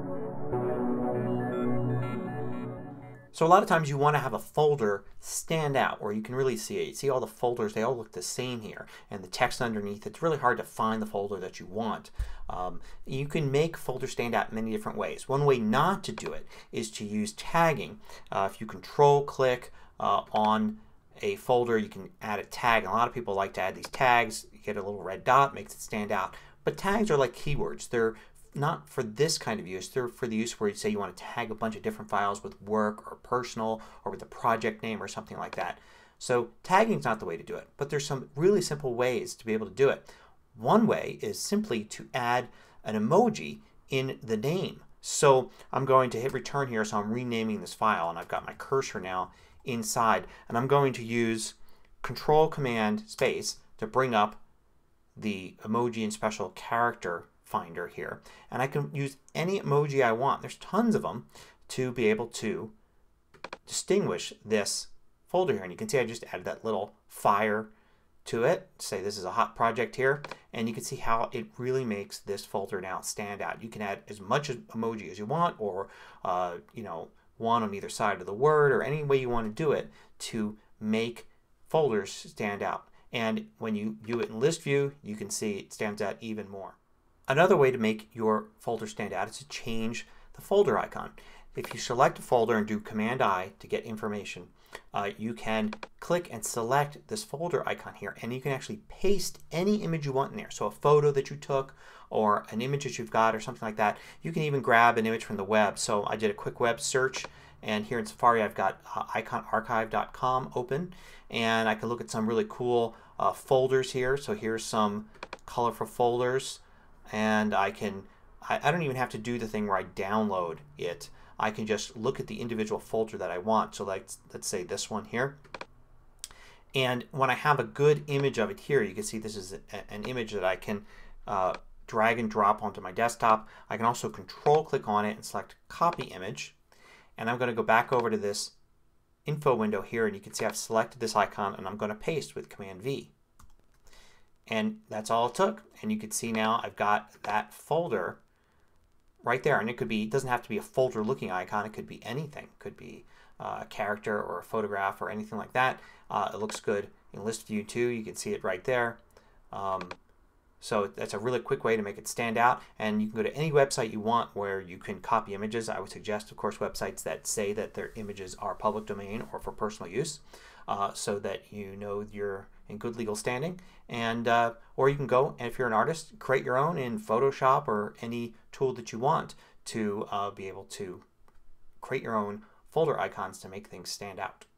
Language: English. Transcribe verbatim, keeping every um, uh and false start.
So a lot of times you want to have a folder stand out where you can really see it. You see all the folders, they all look the same here. And the text underneath, it's really hard to find the folder that you want. Um, you can make folders stand out in many different ways. One way not to do it is to use tagging. Uh, if you control click uh, on a folder you can add a tag. And a lot of people like to add these tags. You get a little red dot, makes it stand out. But tags are like keywords. They're not for this kind of use. They're for the use where you say you want to tag a bunch of different files with work or personal or with a project name or something like that. So tagging is not the way to do it. But there's some really simple ways to be able to do it. One way is simply to add an emoji in the name. So I'm going to hit return here. So I'm renaming this file and I've got my cursor now inside. And I'm going to use Control Command Space to bring up the emoji and special character finder here. And I can use any emoji I want. There's tons of them to be able to distinguish this folder here. And you can see I just added that little fire to it. Say this is a hot project here. And you can see how it really makes this folder now stand out. You can add as much emoji as you want or uh, you know, one on either side of the word or any way you want to do it to make folders stand out. And when you view it in list view you can see it stands out even more. Another way to make your folder stand out is to change the folder icon. If you select a folder and do Command I to get information, uh, you can click and select this folder icon here and you can actually paste any image you want in there. So a photo that you took or an image that you've got or something like that. You can even grab an image from the web. So I did a quick web search and here in Safari I've got uh, icon archive dot com open and I can look at some really cool uh, folders here. So here's some colorful folders. And I can, I, I don't even have to do the thing where I download it. I can just look at the individual folder that I want. So like, let's say this one here. And when I have a good image of it here, you can see this is a, an image that I can uh, drag and drop onto my desktop. I can also control click on it and select copy image. And I'm going to go back over to this info window here and you can see I've selected this icon and I'm going to paste with Command V. And that's all it took. And you can see now I've got that folder right there. And it could be, it doesn't have to be a folder looking icon. It could be anything. It could be uh, a character or a photograph or anything like that. Uh, it looks good in list view too. You can see it right there. Um, so that's a really quick way to make it stand out. And you can go to any website you want where you can copy images. I would suggest of course websites that say that their images are public domain or for personal use. Uh, so that you know you're in good legal standing. And uh, or you can go and if you're an artist create your own in Photoshop or any tool that you want to uh, be able to create your own folder icons to make things stand out.